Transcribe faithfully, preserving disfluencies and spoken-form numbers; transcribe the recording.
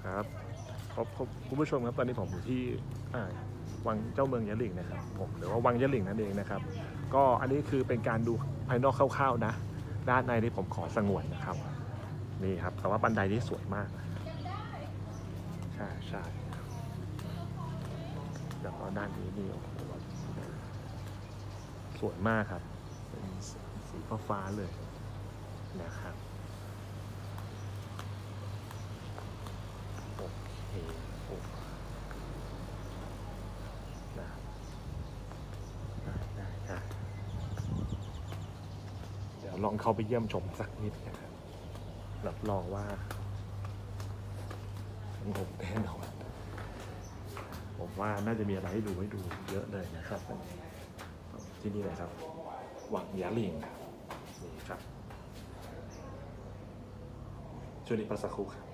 ครับครับคุณผู้ชมครับตอนนี้ผมอยู่ที่วังเจ้าเมืองยะหลิ่งนะครับผมหรือว่าวังยะหลิ่งนั่นเองนะครับก็อันนี้คือเป็นการดูภายนอกคร่าวๆนะด้านในที่ผมขอสงวนนะครับนี่ครับแต่ว่าบันไดนี้สวยมากใช่ใช่แล้วก็ด้านนี้นี่โอ้โหสวยมากครับเป็นสีฟ้าเลยนะครับโอเคโอ้นะได้ได้ได้เดี๋ยวลองเข้าไปเยี่ยมชมสักนิดนะครับรับรองว่าสงบแน่นอนผมว่าน่าจะมีอะไรให้ดูให้ดูเยอะเลยนะครับที่นี่เลยครับวังยะหลิ่งนี่ครับช่วงนี้พักสักครู่ครับ